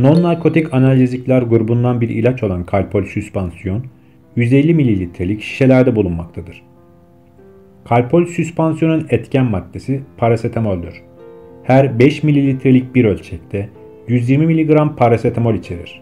Non-narkotik analjezikler grubundan bir ilaç olan Calpol süspansiyon, 150 mililitrelik şişelerde bulunmaktadır. Calpol süspansiyonun etken maddesi parasetamoldür. Her 5 mililitrelik bir ölçekte 120 mg parasetamol içerir.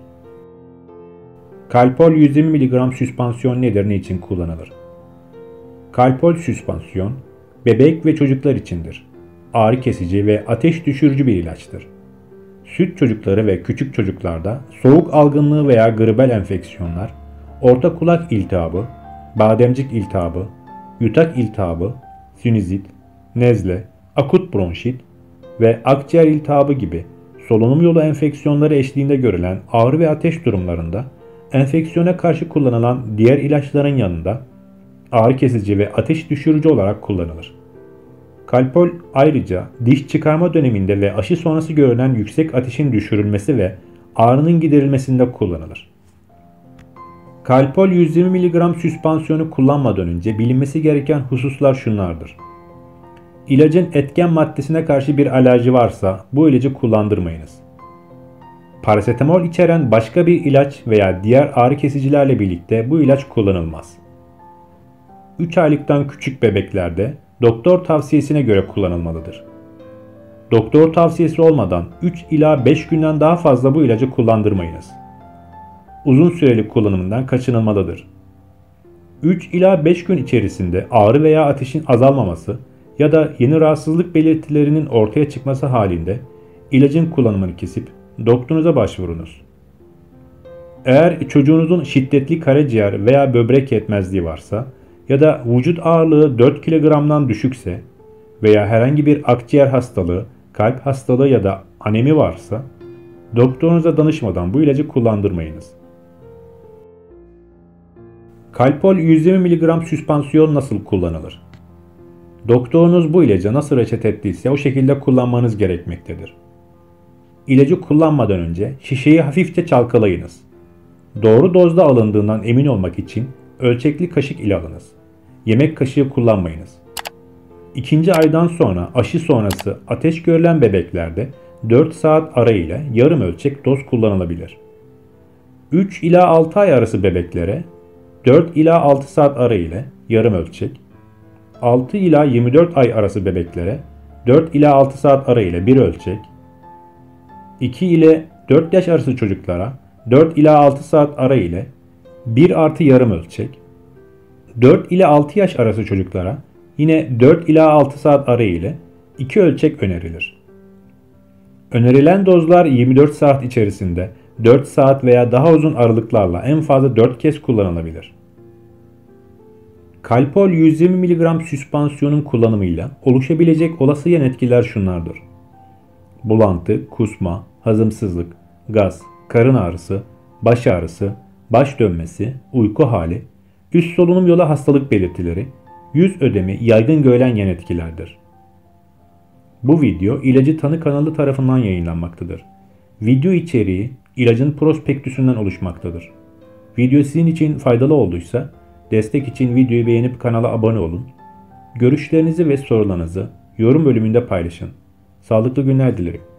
Calpol 120 mg süspansiyon nedir, ne için kullanılır? Calpol süspansiyon, bebek ve çocuklar içindir. Ağrı kesici ve ateş düşürücü bir ilaçtır. Süt çocukları ve küçük çocuklarda soğuk algınlığı veya gribal enfeksiyonlar, orta kulak iltihabı, bademcik iltihabı, yutak iltihabı, sinüzit, nezle, akut bronşit ve akciğer iltihabı gibi solunum yolu enfeksiyonları eşliğinde görülen ağrı ve ateş durumlarında enfeksiyona karşı kullanılan diğer ilaçların yanında ağrı kesici ve ateş düşürücü olarak kullanılır. Calpol ayrıca diş çıkarma döneminde ve aşı sonrası görülen yüksek ateşin düşürülmesi ve ağrının giderilmesinde kullanılır. Calpol 120 mg süspansiyonu kullanmadan önce bilinmesi gereken hususlar şunlardır. İlacın etken maddesine karşı bir alerji varsa bu ilacı kullandırmayınız. Parasetamol içeren başka bir ilaç veya diğer ağrı kesicilerle birlikte bu ilaç kullanılmaz. 3 aylıktan küçük bebeklerde doktor tavsiyesine göre kullanılmalıdır. Doktor tavsiyesi olmadan 3 ila 5 günden daha fazla bu ilacı kullandırmayınız. Uzun süreli kullanımından kaçınılmalıdır. 3 ila 5 gün içerisinde ağrı veya ateşin azalmaması ya da yeni rahatsızlık belirtilerinin ortaya çıkması halinde ilacın kullanımını kesip doktorunuza başvurunuz. Eğer çocuğunuzun şiddetli karaciğer veya böbrek yetmezliği varsa ya da vücut ağırlığı 4 kilogramdan düşükse veya herhangi bir akciğer hastalığı, kalp hastalığı ya da anemi varsa doktorunuza danışmadan bu ilacı kullandırmayınız. Calpol 120 mg süspansiyon nasıl kullanılır? Doktorunuz bu ilacı nasıl reçete ettiyse o şekilde kullanmanız gerekmektedir. İlacı kullanmadan önce şişeyi hafifçe çalkalayınız. Doğru dozda alındığından emin olmak için ölçekli kaşık ile alınız. Yemek kaşığı kullanmayınız. 2. aydan sonra aşı sonrası ateş görülen bebeklerde 4 saat ara ile yarım ölçek doz kullanılabilir. 3 ila 6 ay arası bebeklere 4 ila 6 saat ara ile yarım ölçek, 6 ila 24 ay arası bebeklere 4 ila 6 saat ara ile bir ölçek, 2 ile 4 yaş arası çocuklara 4 ila 6 saat ara ile 1 artı yarım ölçek, 4 ile 6 yaş arası çocuklara yine 4 ila 6 saat ara ile 2 ölçek önerilir. Önerilen dozlar 24 saat içerisinde 4 saat veya daha uzun aralıklarla en fazla 4 kez kullanılabilir. Calpol 120 mg süspansiyonun kullanımıyla oluşabilecek olası yan etkiler şunlardır. Bulantı, kusma, hazımsızlık, gaz, karın ağrısı, baş ağrısı, baş dönmesi, uyku hali, üst solunum yolu hastalık belirtileri, yüz ödemi yaygın görülen yan etkilerdir. Bu video İlacı Tanı kanalı tarafından yayınlanmaktadır. Video içeriği ilacın prospektüsünden oluşmaktadır. Video sizin için faydalı olduysa destek için videoyu beğenip kanala abone olun. Görüşlerinizi ve sorularınızı yorum bölümünde paylaşın. Sağlıklı günler dilerim.